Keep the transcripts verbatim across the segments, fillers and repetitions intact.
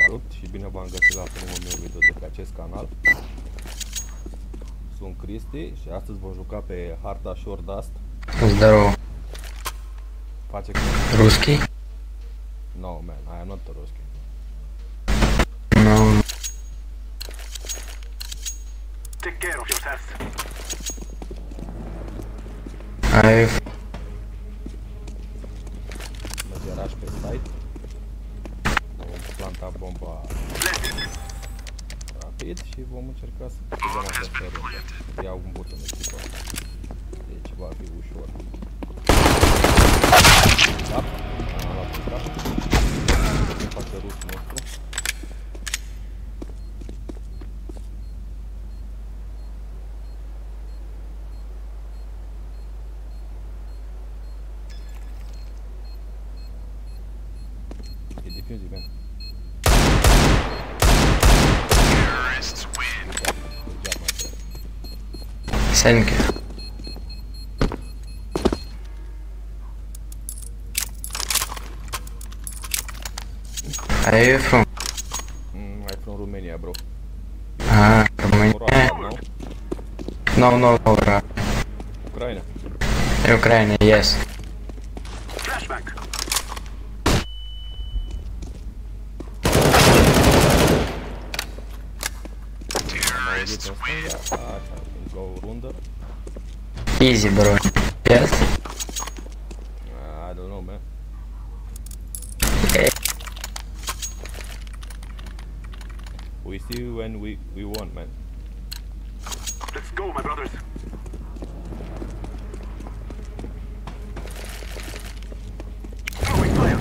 Salut și bine v-am găsit la primul meu video de pe acest canal. Sunt Cristi și astăzi vom juca pe harta Short Dust. Здорово. Face Русский? No man, I am not a Ruski. No. Take care of yourself. I've... Măgeraș pe site. Vom planta bomba rapid și vom încerca să câștigăm această rundă. Iau un buton în echipă. Deci va fi ușor. Da? Am luat un cap. Ce face rusul nostru. E diffuzi, man. Terrorists win. Good job, my friend. Thank you. Are you from? Mm, I'm from Romania, bro. Ah, Romania? Russia, no? No, no, no, bro. Ucraina. Ukraine, yes. Flashback. Terrorists win. Așa, go rundă. Easy, bro. Yes? I don't know, man. Okay. We see when we, we won, man. Let's go, my brothers. Throwing fire.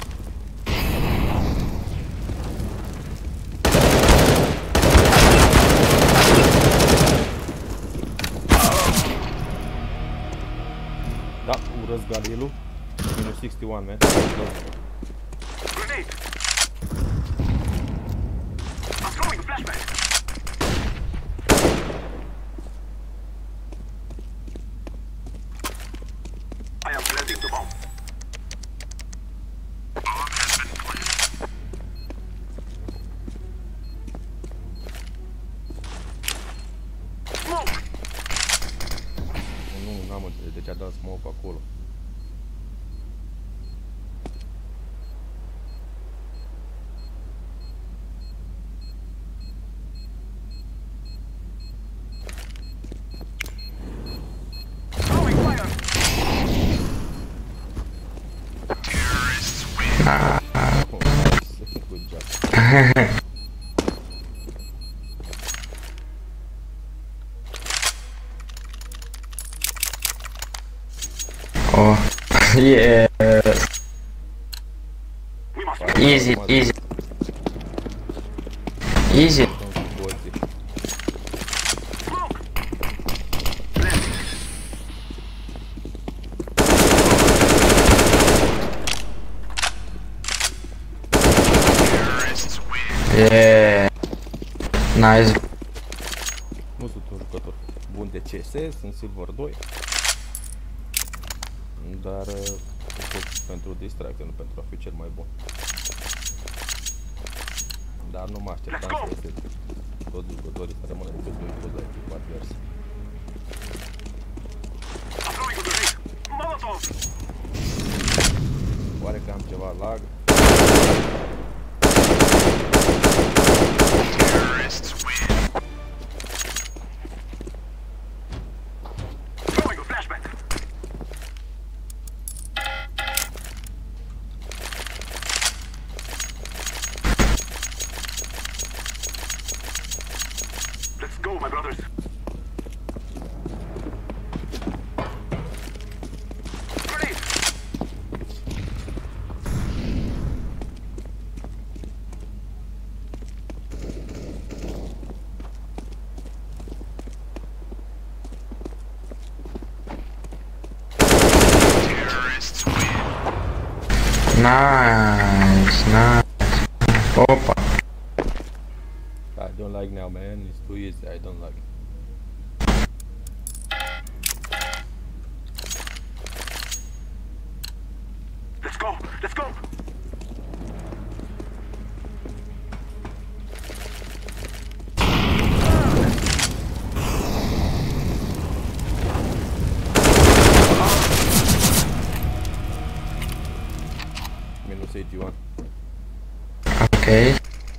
Da, urăsc Galilul. Minus șaizeci și unu, man. Grenade. I'm throwing a flashback. I am planting the bomb. Bomb has been planted. Smoke. Nu, n-am înțeles de ce a dat smoke acolo. Throwing fire. Terrorists win. Oh, nice. Good job. Oh, yes. We must Easy, easy. Easy. smoke. Planting. Terrorists win. Yeah. Nice. Nu sunt un jucător bun de C S, sunt Silver doi. Dar uh, pentru distracție, nu pentru a fi cel mai bun. Dar nu mă așteptam să este toți jucătorii să rămână decât doi poți la echipa adversă. I'm throwing a grenade. Molotov. Oare că am ceva lag? Terrorists win. Throwing a flashback. Let's go, my brothers. Grenade. Terrorists win. Nice, nice. Opa. I don't like now, man. It's too easy. I don't like. Let's go. Let's go. say G one. Okay.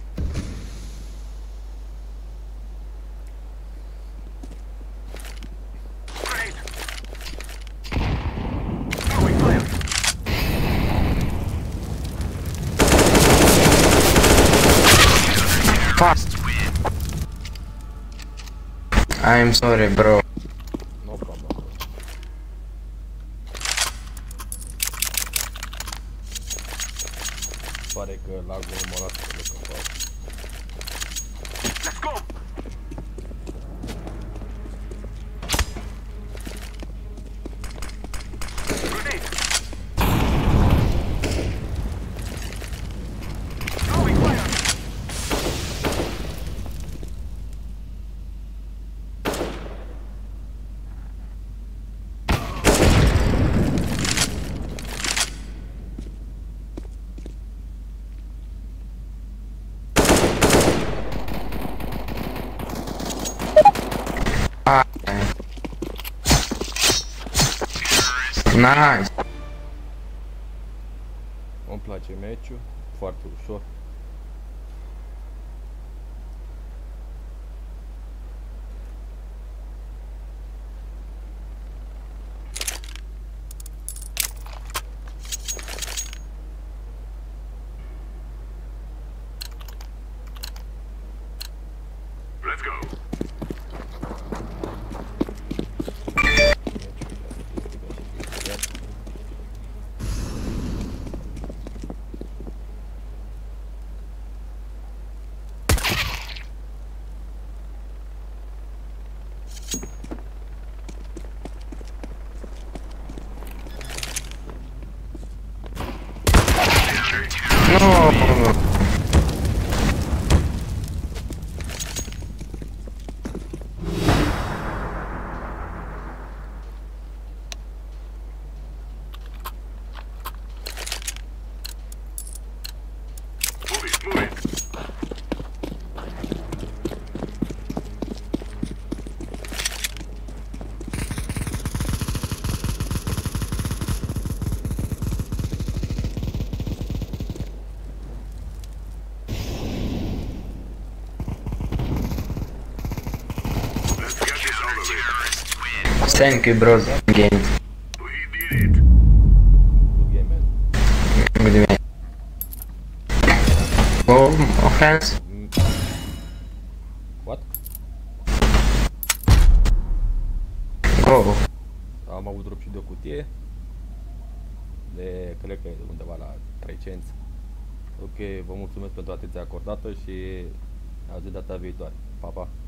Grenade. Throwing fire. Fuck. I'm sorry, bro. No problem. Pare că lagul nu mă lasă să duc în față. Let's go. Grenade. Throwing fire. Ah. Nice. Îmi place meciul, foarte ușor. Let's go. No. Move it, move it. Let's get this over with. Thank you, bro. Game. We did it. Good game, man. Good game. Go, offense. Mm. What? Go. Am avut drop și de o cutie. De, cred că e undeva la trei cenți. Ok, vă mulțumesc pentru atenția acordată și azi de data viitoare. Pa, pa!